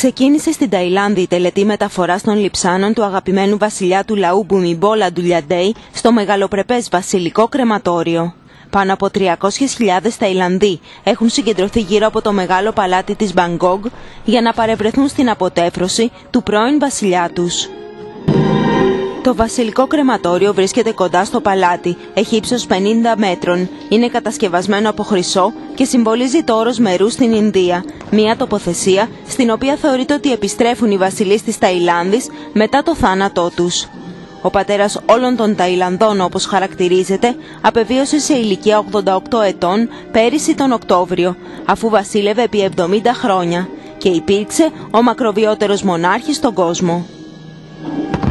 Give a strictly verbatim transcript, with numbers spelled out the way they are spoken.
Ξεκίνησε στην Ταϊλάνδη η τελετή μεταφοράς των λειψάνων του αγαπημένου βασιλιά του λαού Bhumibol Adulyadej στο μεγαλοπρεπές βασιλικό κρεματόριο. Πάνω από τριακόσιες χιλιάδες Ταϊλανδοί έχουν συγκεντρωθεί γύρω από το μεγάλο παλάτι της Μπαγκόγκ για να παρευρεθούν στην αποτέφρωση του πρώην βασιλιά τους. Το βασιλικό κρεματόριο βρίσκεται κοντά στο παλάτι, έχει ύψος πενήντα μέτρων, είναι κατασκευασμένο από χρυσό και συμβολίζει το όρος Μερού στην Ινδία, μια τοποθεσία στην οποία θεωρείται ότι επιστρέφουν οι βασιλείς της Ταϊλάνδης μετά το θάνατό τους. Ο πατέρας όλων των Ταϊλανδών, όπως χαρακτηρίζεται, απεβίωσε σε ηλικία ογδόντα οκτώ ετών πέρυσι τον Οκτώβριο, αφού βασίλευε επί εβδομήντα χρόνια και υπήρξε ο μακροβιότερος μονάρχης στον κόσμο.